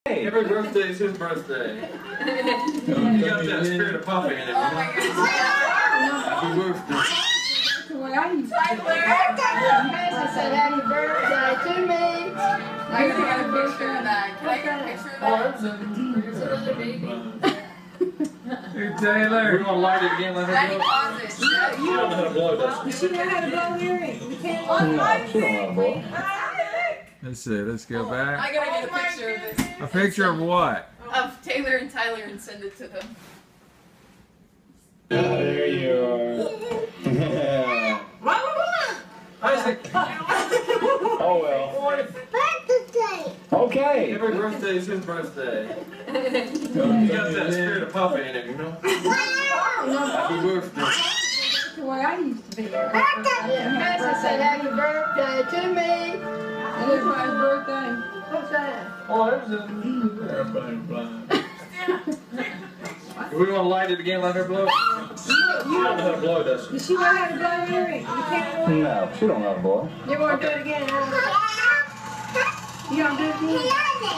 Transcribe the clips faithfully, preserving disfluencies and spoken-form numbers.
Hey, every birthday is his birthday. You got that spirit of Papa in it, you know? Oh my goodness. Happy birthday. Tyler! I said happy birthday to me. I gotta get a picture of that. Can I get a picture of that? There's another baby. Hey, Taylor. We want to light it again, let her Daddy, blow. pause it. She don't know how to blow, does she? She know how to blow earring. You can't blow No, she don't know how to blow. Let's see, let's go back. I gotta get a picture of this. A picture of what? Of Taylor and Tyler and send it to them. There you are. Yeah. Isaac. Oh well. Okay. Every birthday is his birthday. You got that spirit of Papa in it, you know? Happy birthday. That's the way I used to be. I said happy birthday to me. And it's my birthday. What's that? Oh, there's a airplane flying. We want to light it again, let her blow. She don't know how to blow, does she? Does she know how to blow earring? You can't blow. No, she don't know how to blow. You want to do it again? You gonna do it again?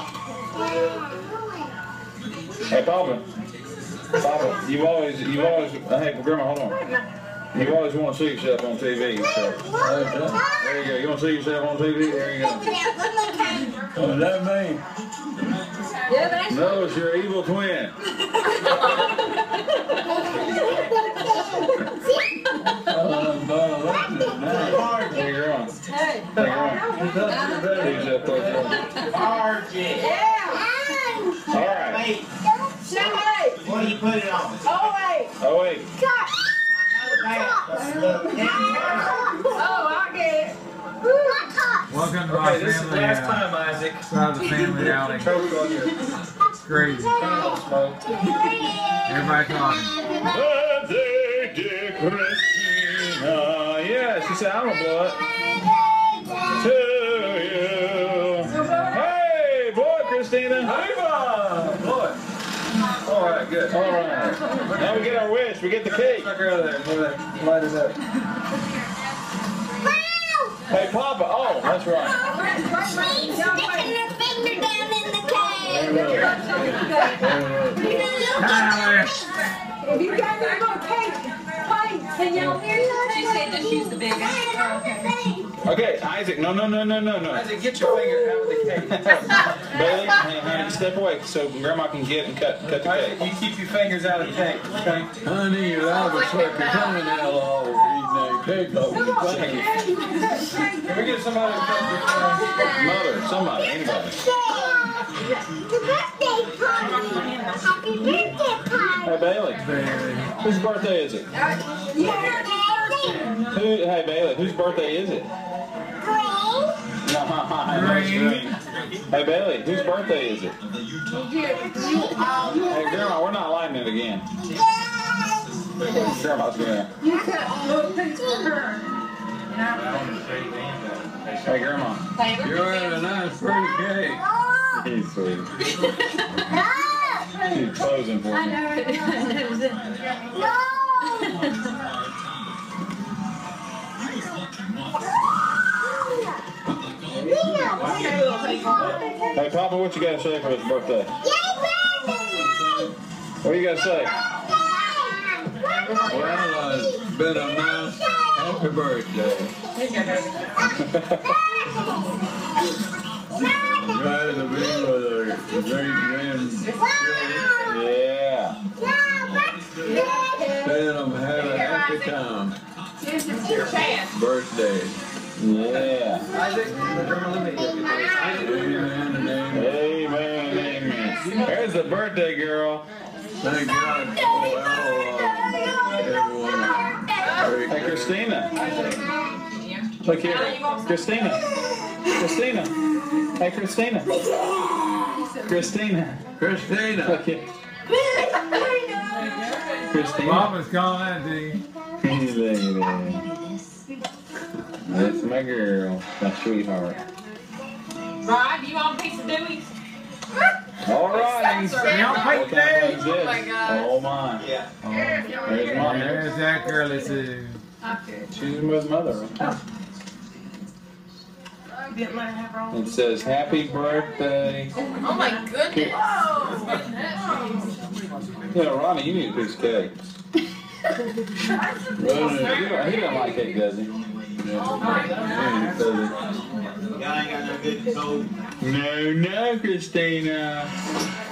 Hey, Papa. Papa, you've always, you've always, hey, Grandma, hold on. You always want to see yourself on T V. So. There you go. You want to see yourself on T V? There you go. What does that mean? Yeah, that's No, it's your evil twin. Hey, Grandma. Hey. Hey, Grandma. See yourself close. Yeah. All right. Somebody. What do you put it on? Oh, wait. Oh, wait. Oh, I get it. Welcome to our Okay, this is the family. last Uh, time, Isaac. Proud the family outing. Choke on your It's crazy. smoke. Everybody talking. Birthday, dear Christina. Yeah, she said, I'm gonna blow it. To you. Hey, blow it, Christina. Hey, blow it. All right, good. All right. Now we get our wish. We get the cake. Suck her out of there. Boy, light it up. Hey, Papa. Oh, that's right. She's sticking her finger down in the cake. Tyler. If you got that little cake, plate, can y'all hear that? She said that she's the biggest. Okay, Isaac. No, no, no, no, no, no. Isaac, get your finger out of the cake. Bailey, hey, honey, step away so Grandma can get and cut, cut the Isaac, cake. you keep your fingers out of the cake, okay? Honey, you're out of suck your toenail off eating that cake off your plate. Can we get somebody to cut the cake? Mother, somebody, anybody. The birthday party. Happy birthday party. Hey, Bailey. Bailey. Whose birthday is it? Who, hey, Bailey, whose birthday is it? No, Green. Hey, Bailey, whose birthday is it? Hey, Grandma, we're not lighting it again. Grandma's gonna. You cut a little piece for her. Hey, Grandma. You're having a nice pretty cake. He's sweet. She's posing for I me. know it. Hey, Papa, what you got to say for his birthday? What do you got to say? Well, uh, it's been a nice happy birthday. Glad to be with a great grandchildren. Yeah. Let them have a happy time. Birthday. Yeah. Isaac, Grandma, let me get this. Isaac, Amen and amen. Amen, amen. There's the birthday girl. Thank God for all uh, everyone. Hey, Christina. Look here. Christina. Christina. Hey, Christina. Christina. Christina. Look here. Christina. Mama's calling that to you. Look at that. That's my girl. My sweetheart. Ryan, do you want a piece of Dewey's? All right. What kind What kind of thing's Oh my this? God. Oh my. Yeah. There's mom. There's that girly too. She's with mother. It says happy birthday. Oh my goodness. Yeah, Ronnie, you need a piece of cake. Well, he don't, he don't like cake, does he? Yeah. Oh my God. Y'all ain't got no good soul. No, no, Christina.